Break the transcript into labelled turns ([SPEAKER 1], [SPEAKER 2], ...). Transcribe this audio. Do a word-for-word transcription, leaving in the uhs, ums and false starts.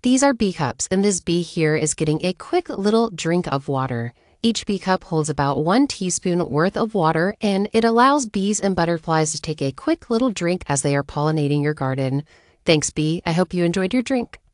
[SPEAKER 1] These are bee cups, and this bee here is getting a quick little drink of water. Each bee cup holds about one teaspoon worth of water, and it allows bees and butterflies to take a quick little drink as they are pollinating your garden. Thanks, bee. I hope you enjoyed your drink.